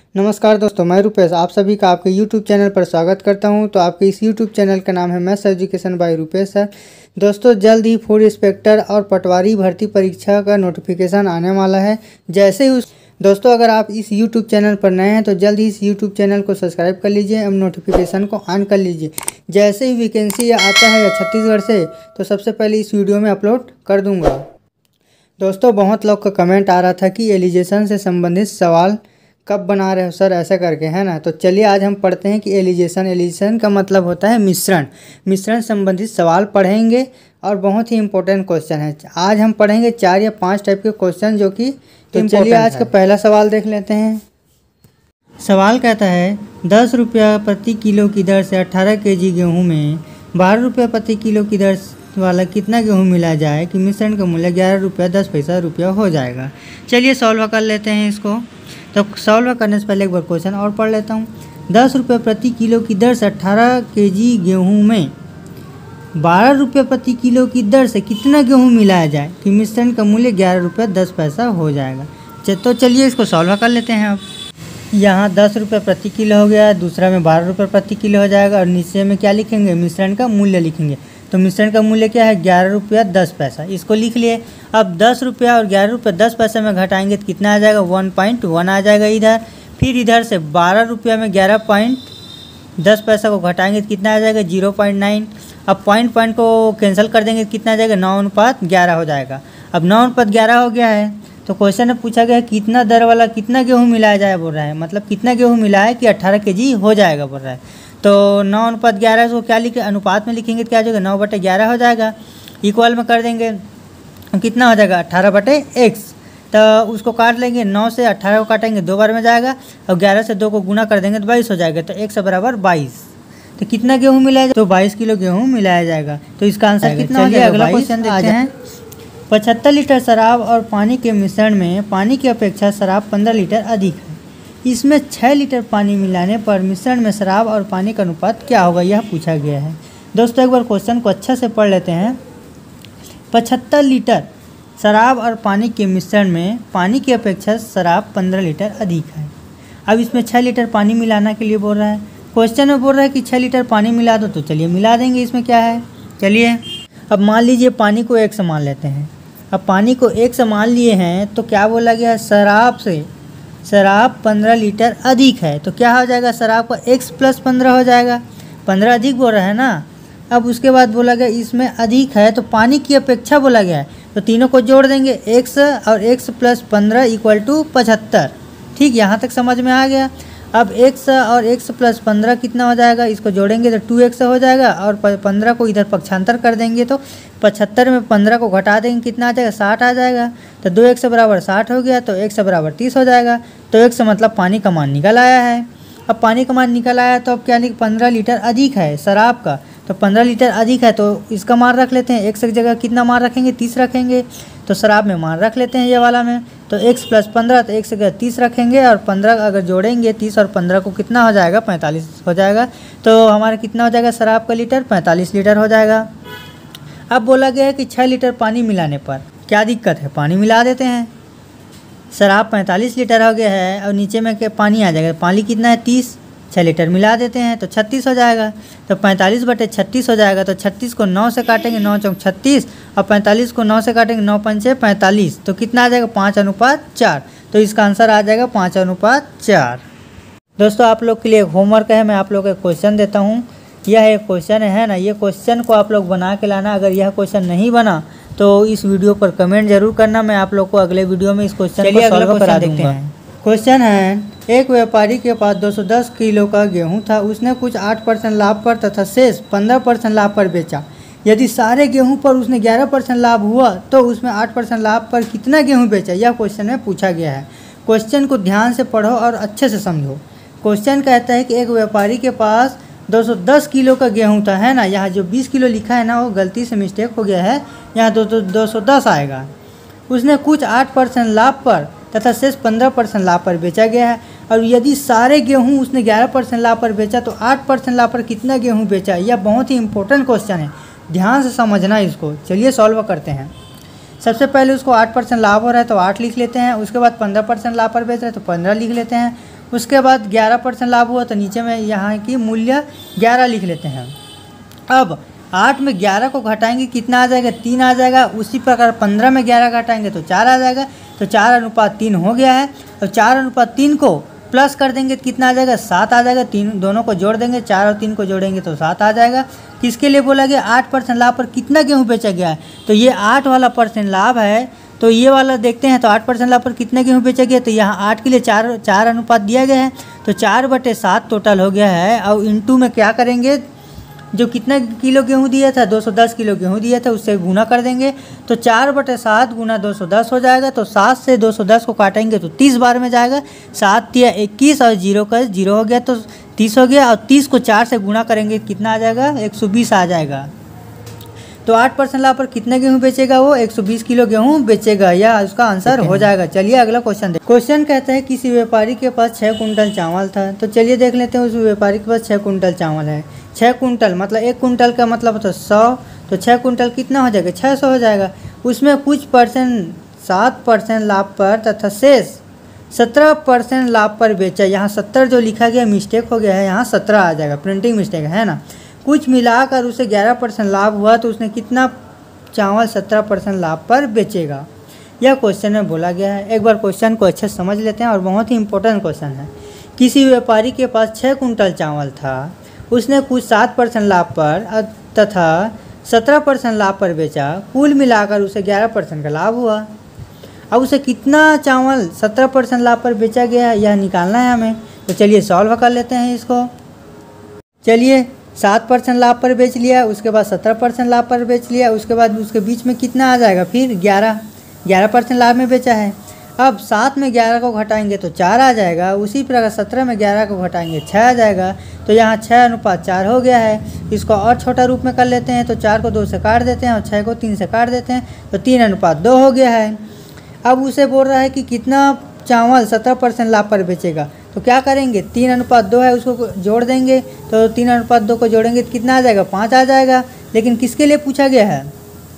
नमस्कार दोस्तों, मैं रुपेश आप सभी का आपके YouTube चैनल पर स्वागत करता हूं। तो आपके इस YouTube चैनल का नाम है मैथ्स एजुकेशन बाय रुपेश है। दोस्तों, जल्द ही फूड इंस्पेक्टर और पटवारी भर्ती परीक्षा का नोटिफिकेशन आने वाला है। जैसे ही दोस्तों, अगर आप इस YouTube चैनल पर नए हैं तो जल्द ही इस YouTube चैनल को सब्सक्राइब कर लीजिए एवं नोटिफिकेशन को ऑन कर लीजिए। जैसे ही वैकेंसी आता है छत्तीसगढ़ से तो सबसे पहले इस वीडियो में अपलोड कर दूँगा। दोस्तों, बहुत लोग का कमेंट आ रहा था कि एलिगेशन से संबंधित सवाल कब बना रहे हो सर, ऐसा करके, है ना। तो चलिए आज हम पढ़ते हैं कि एलिगेशन का मतलब होता है मिश्रण संबंधित सवाल पढ़ेंगे और बहुत ही इंपॉर्टेंट क्वेश्चन है। आज हम पढ़ेंगे 4 या 5 टाइप के क्वेश्चन जो कि चलिए आज का पहला सवाल देख लेते हैं। सवाल कहता है 10 रुपया प्रति किलो की दर से 18 kg गेहूँ में 12 रुपया प्रति किलो की दर वाला कितना गेहूँ मिला जाए कि मिश्रण का मूल्य 11 रुपया 10 पैसा रुपया हो जाएगा। चलिए सॉल्व कर लेते हैं इसको। तो सॉल्व करने से पहले एक बार क्वेश्चन और पढ़ लेता हूँ। 10 रुपये प्रति किलो की दर से 18 kg गेहूँ में 12 रुपये प्रति किलो की दर से कितना गेहूँ मिलाया जाए कि मिश्रण का मूल्य 11 रुपया 10 पैसा हो जाएगा। तो चलिए इसको सॉल्व कर लेते हैं। अब यहाँ 10 रुपये प्रति किलो हो गया, दूसरा में 12 रुपये प्रति किलो हो जाएगा और नीचे में क्या लिखेंगे, मिश्रण का मूल्य लिखेंगे। तो मिश्रण का मूल्य क्या है, 11 रुपया 10 पैसा, इसको लिख लिए। अब 10 रुपया और 11 रुपया 10 पैसे में घटाएंगे तो कितना आ जाएगा, 1.1 आ जाएगा इधर। फिर इधर से 12 रुपया में 11.10 पैसा को घटाएंगे तो कितना आ जाएगा, 0.9। अब पॉइंट को कैंसिल कर देंगे तो कितना आ जाएगा, 9:11 हो जाएगा। अब 9:11 हो गया है तो क्वेश्चन में पूछा गया कितना दर वाला कितना गेहूँ मिलाया जाए बोल रहा है, मतलब कितना गेहूँ मिलाए कि 18 kg हो जाएगा बोल रहा है। तो 9:11 को क्या लिखे, अनुपात में लिखेंगे तो क्या हो जाएगा, 9/11 हो जाएगा। इक्वल में कर देंगे कितना हो जाएगा, 18/x। तो उसको काट लेंगे, 9 से 18 को काटेंगे 2 बार में जाएगा और 11 से 2 को गुना कर देंगे तो 22 हो जाएगा। तो x बराबर 22। तो कितना गेहूँ मिलाया जाएगा, तो 22 किलो गेहूँ मिलाया जाएगा। तो इसका आंसर कितना हो जाएगा। अगला क्वेश्चन देखते हैं। 75 लीटर शराब और पानी के मिश्रण में पानी की अपेक्षा शराब 15 लीटर अधिक है। इसमें 6 लीटर पानी मिलाने पर मिश्रण में शराब और पानी का अनुपात क्या होगा, यह पूछा गया है। दोस्तों, एक बार क्वेश्चन को अच्छा से पढ़ लेते हैं। 75 लीटर शराब और पानी के मिश्रण में पानी की अपेक्षा शराब 15 लीटर अधिक है। अब इसमें 6 लीटर पानी मिलाना के लिए बोल रहा है। क्वेश्चन में बोल रहा है कि 6 लीटर पानी मिला दो, तो चलिए मिला देंगे। इसमें क्या है, चलिए अब मान लीजिए पानी को 1 से मान लेते हैं। अब पानी को 1 से मान लिए हैं तो क्या बोला गया है, शराब 15 लीटर अधिक है। तो क्या हो जाएगा, शराब का x + 15 हो जाएगा। 15 अधिक बोल रहा है ना। अब उसके बाद बोला गया इसमें अधिक है तो पानी की अपेक्षा बोला गया है, तो तीनों को जोड़ देंगे, x और x + 15 = 75। ठीक, यहाँ तक समझ में आ गया। अब x और x + 15 कितना हो जाएगा, इसको जोड़ेंगे तो 2x हो जाएगा और 15 को इधर पक्षांतर कर देंगे तो 75 में 15 को घटा देंगे कितना आ जाएगा, 60 आ जाएगा। तो 2x बराबर 60 हो गया, तो x बराबर 30 हो जाएगा। तो x मतलब पानी का मान निकल आया है। अब पानी का मान निकल आया तो अब क्या, 15 लीटर अधिक है शराब का, तो 15 लीटर अधिक है तो इसका मान रख लेते हैं। x की जगह कितना मान रखेंगे, 30 रखेंगे। तो शराब में मान रख लेते हैं ये वाला में, तो x + 15, तो x की जगह 30 रखेंगे और 15 अगर जोड़ेंगे 30 और 15 को कितना हो जाएगा, 45 हो जाएगा। तो हमारा कितना हो जाएगा शराब का लीटर, 45 लीटर हो जाएगा। अब बोला गया है कि 6 लीटर पानी मिलाने पर क्या दिक्कत है, पानी मिला देते हैं। शराब 45 लीटर हो गया है और नीचे में क्या पानी आ जाएगा, पानी कितना है 30, 6 लीटर मिला देते हैं तो 36 हो जाएगा। तो 45/36 हो जाएगा। तो 36 को 9 से काटेंगे, 9 × 36 और 45 को 9 से काटेंगे, 9 × 5 = 45। तो कितना आ जाएगा, 5:4। तो इसका आंसर आ जाएगा 5:4। दोस्तों, आप लोग के लिए एक होमवर्क है, मैं आप लोग को एक क्वेश्चन देता हूँ। यह एक क्वेश्चन है ना, ये क्वेश्चन को आप लोग बना के लाना। अगर यह क्वेश्चन नहीं बना तो इस वीडियो पर कमेंट जरूर करना, मैं आप लोग को अगले वीडियो में इस क्वेश्चन को सॉल्व करा दूंगा। क्वेश्चन है, एक व्यापारी के पास 210 किलो का गेहूं था। उसने कुछ 8% लाभ पर तथा शेष 15% लाभ पर बेचा। यदि सारे गेहूं पर उसने 11% लाभ हुआ तो उसमें 8% लाभ पर कितना गेहूं बेचा, यह क्वेश्चन में पूछा गया है। क्वेश्चन को ध्यान से पढ़ो और अच्छे से समझो। क्वेश्चन कहता है कि एक व्यापारी के पास 210 किलो का गेहूं था, है ना। यहाँ जो 20 किलो लिखा है ना वो गलती से मिस्टेक हो गया है, यहाँ 210 आएगा। उसने कुछ 8% लाभ पर तथा शेष 15% लाभ पर बेचा गया है। और यदि सारे गेहूं उसने 11% लाभ पर बेचा तो 8% लाभ पर कितना गेहूं बेचा, यह बहुत ही इंपॉर्टेंट क्वेश्चन है, ध्यान से समझना इसको। चलिए सॉल्व करते हैं। सबसे पहले उसको 8% लाभ हो रहा है तो 8 लिख लेते हैं। उसके बाद 15% लाभ पर बेच रहे हैं तो 15 लिख लेते हैं। उसके बाद 11% लाभ हुआ तो नीचे में यहाँ की मूल्य 11 लिख लेते हैं। अब 8 में 11 को घटाएंगे कितना आ जाएगा, 3 आ जाएगा। उसी प्रकार 15 में 11 घटाएंगे तो 4 आ जाएगा। तो 4:3 हो गया है। और 4:3 को प्लस कर देंगे तो कितना आ जाएगा, 7 आ जाएगा। 3 दोनों को जोड़ देंगे, 4 और 3 को जोड़ेंगे तो 7 आ जाएगा। किसके लिए बोला गया, 8% लाभ पर कितना गेहूँ बेचा गया है। तो ये 8 वाला % लाभ है। तो ये वाला देखते हैं, तो 8% लाभ पर कितना गेहूँ बेचा गया, तो यहाँ 8 के लिए 4 अनुपात दिया गया है। तो 4/7 टोटल हो गया है। और इंटू में क्या करेंगे, जो कितना किलो गेहूँ दिया था, 210 किलो गेहूँ दिया था, उससे गुना कर देंगे। तो 4/7 गुना 210 हो जाएगा। तो 7 से 210 को काटेंगे तो 30 बार में जाएगा। 7 या 21 और 0 का 0 हो गया तो 30 हो गया। और 30 को 4 से गुना करेंगे कितना आ जाएगा, 120 आ जाएगा। तो 8% लाभ पर कितना गेहूँ बेचेगा, वो 120 किलो गेहूँ बेचेगा। या उसका आंसर हो जाएगा। चलिए अगला क्वेश्चन देख। क्वेश्चन कहता है किसी व्यापारी के पास 6 कुंटल चावल था। तो चलिए देख लेते हैं, उस व्यापारी के पास 6 कुंटल चावल है। 6 कुंटल मतलब 1 कुंटल का मतलब होता है 100। तो 6 कुंटल कितना हो जाएगा, 600 हो जाएगा। उसमें कुछ परसेंट 7% लाभ पर तथा शेष 17% लाभ पर बेचा। यहाँ 70 जो लिखा गया मिस्टेक हो गया है, यहाँ 17 आ जाएगा, प्रिंटिंग मिस्टेक है ना। कुछ मिलाकर उसे 11% लाभ हुआ तो उसने कितना चावल 17% लाभ पर बेचेगा। यह क्वेश्चन में बोला गया है। एक बार क्वेश्चन को अच्छे से समझ लेते हैं और बहुत ही इंपॉर्टेंट क्वेश्चन है। किसी व्यापारी के पास 6 कुंटल चावल था। उसने कुछ 7% लाभ पर तथा 17% लाभ पर बेचा। कुल मिलाकर उसे 11% का लाभ हुआ। अब उसे कितना चावल 17% लाभ पर बेचा गया है, यह निकालना है हमें। तो चलिए सॉल्व कर लेते हैं इसको। चलिए 7% लाभ पर बेच लिया, उसके बाद 17% लाभ पर बेच लिया, उसके बाद उसके बीच में कितना आ जाएगा, फिर 11% लाभ में बेचा है। अब 7 में 11 को घटाएंगे तो 4 आ जाएगा। उसी प्रकार 17 में 11 को घटाएंगे 6 आ जाएगा। तो यहाँ 6:4 हो गया है। इसको और छोटा रूप में कर लेते हैं। तो 4 को 2 से काट देते हैं और 6 को 3 से काट देते हैं। तो 3:2 हो गया है। अब उसे बोल रहा है कि कितना चावल 17% लाभ पर बेचेगा। तो क्या करेंगे, 3:2 है, उसको जोड़ देंगे। तो 3:2 को जोड़ेंगे तो कितना आ जाएगा, 5 आ जाएगा। लेकिन किसके लिए पूछा गया है,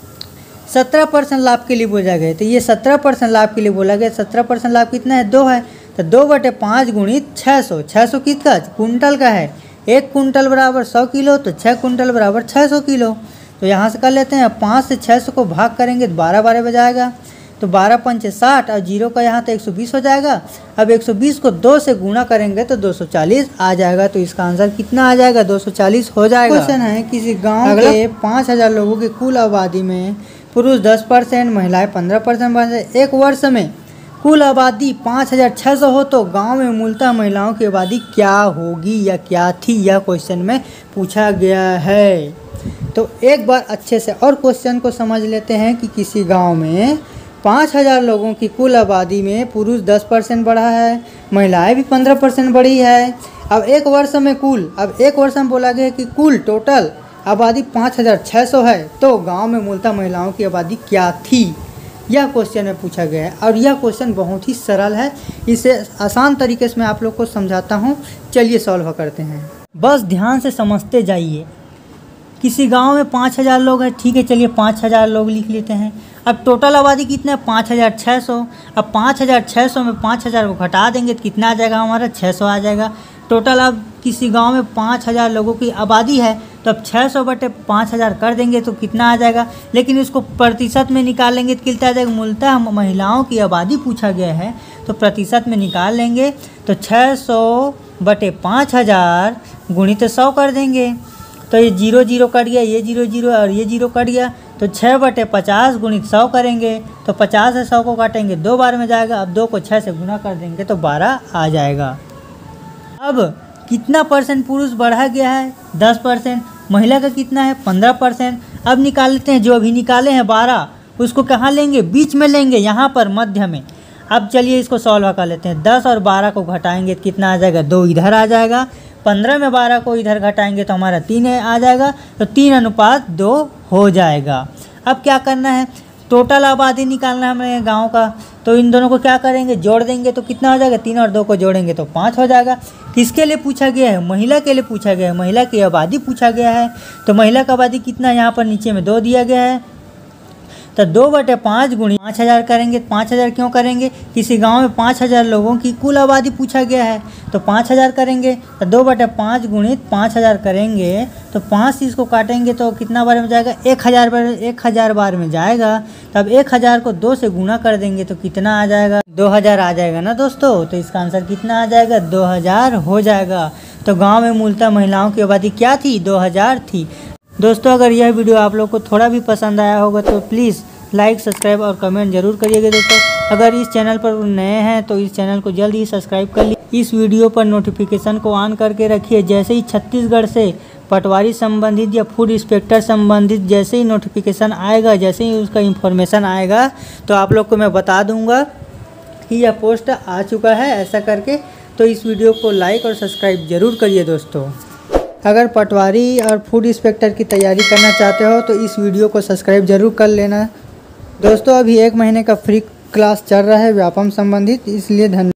17% लाभ के लिए बोला गया है। तो ये 17% लाभ के लिए बोला गया। 17% लाभ कितना है, 2 है। तो 2/5 गुणित 600। 600 किसका, कुंटल का है। 1 कुंटल बराबर 100 किलो, तो 6 कुंटल बराबर 600 किलो। तो यहाँ से कर लेते हैं, 5 से 600 को भाग करेंगे तो 12 बजाएगा। तो 12×5 = 60 और 0 का यहाँ तो 120 हो जाएगा। अब 120 को 2 से गुणा करेंगे तो 240 आ जाएगा। तो इसका आंसर कितना आ जाएगा, 240 हो जाएगा। क्वेश्चन है किसी गांव के 5000 लोगों की कुल आबादी में पुरुष 10%, महिलाएं 15% बढ़े। एक वर्ष में कुल आबादी 5600 हो तो गांव में मूलतः महिलाओं की आबादी क्या होगी या क्या थी, यह क्वेश्चन में पूछा गया है। तो एक बार अच्छे से और क्वेश्चन को समझ लेते हैं कि किसी गांव में 5000 लोगों की कुल आबादी में पुरुष 10% बढ़ा है, महिलाएं भी 15% बढ़ी है। अब एक वर्ष में बोला गया कि कुल टोटल आबादी 5600 है तो गांव में मूलतः महिलाओं की आबादी क्या थी, यह क्वेश्चन में पूछा गया है। और यह क्वेश्चन बहुत ही सरल है, इसे आसान तरीके से मैं आप लोग को समझाता हूँ। चलिए सॉल्व करते हैं, बस ध्यान से समझते जाइए। किसी गांव में 5000 लोग हैं, ठीक है, चलिए 5000 लोग लिख लेते हैं। अब टोटल आबादी कितना है, 5600। अब 5600 में 5000 को घटा देंगे तो कितना आ जाएगा, हमारा 600 आ जाएगा टोटल। अब किसी गांव में 5000 लोगों की आबादी है तो अब 600/5000 कर देंगे तो कितना आ जाएगा। लेकिन इसको प्रतिशत में निकाल लेंगे तो कितना आ जाएगा, मूलतः महिलाओं की आबादी पूछा गया है तो प्रतिशत में निकाल लेंगे। तो 600/5000 गुणित 100 कर देंगे। तो ये 0 0 कट गया, ये 0 0 और ये 0 कट गया। तो 6/50 गुणित 100 करेंगे तो 50 से 100 को काटेंगे 2 बार में जाएगा। अब 2 को 6 से गुना कर देंगे तो 12 आ जाएगा। अब कितना परसेंट पुरुष बढ़ा गया है, 10%। महिला का कितना है, 15%। अब निकाल लेते हैं, जो अभी निकाले हैं 12 उसको कहाँ लेंगे, बीच में लेंगे, यहाँ पर मध्य में। अब चलिए इसको सॉल्व कर लेते हैं। 10 और 12 को घटाएंगे तो कितना आ जाएगा, 2 इधर आ जाएगा। 15 में 12 को इधर घटाएंगे तो हमारा 3 आ जाएगा। तो 3:2 हो जाएगा। अब क्या करना है, टोटल आबादी निकालना है हमें गांव का। तो इन दोनों को क्या करेंगे, जोड़ देंगे तो कितना हो जाएगा, 3 और 2 को जोड़ेंगे तो 5 हो जाएगा। किसके लिए पूछा गया है, महिला के लिए पूछा गया है। महिला की आबादी पूछा गया है। तो महिला की आबादी कितना, यहाँ पर नीचे में 2 दिया गया है। तो 2/5 गुणी 5000 करेंगे। 5000 क्यों करेंगे? किसी गांव में 5000 लोगों की कुल आबादी पूछा गया है, तो 5000 करेंगे। तो 2/5 गुणित 5000 करेंगे तो 5 से इसको काटेंगे तो कितना बार में जाएगा? 1000 बार में जाएगा। तब 1000 को 2 से गुणा कर देंगे तो कितना आ जाएगा? 2000 आ जाएगा ना दोस्तों। तो इसका आंसर कितना आ जाएगा? 2000 हो जाएगा। तो गांव में मूलतः महिलाओं की आबादी क्या थी? 2000 थी। दोस्तों अगर यह वीडियो आप लोग को थोड़ा भी पसंद आया होगा तो प्लीज़ लाइक, सब्सक्राइब और कमेंट जरूर करिएगा दोस्तों। अगर इस चैनल पर नए हैं तो इस चैनल को जल्द ही सब्सक्राइब कर लीजिए। इस वीडियो पर नोटिफिकेशन को ऑन करके रखिए। जैसे ही छत्तीसगढ़ से पटवारी संबंधित या फूड इंस्पेक्टर संबंधित जैसे ही नोटिफिकेशन आएगा, जैसे ही उसका इन्फॉर्मेशन आएगा तो आप लोग को मैं बता दूंगा कि यह पोस्ट आ चुका है ऐसा करके। तो इस वीडियो को लाइक और सब्सक्राइब जरूर करिए दोस्तों। अगर पटवारी और फूड इंस्पेक्टर की तैयारी करना चाहते हो तो इस वीडियो को सब्सक्राइब जरूर कर लेना दोस्तों। अभी 1 महीने का फ्री क्लास चल रहा है व्यापम संबंधित, इसलिए धन्यवाद।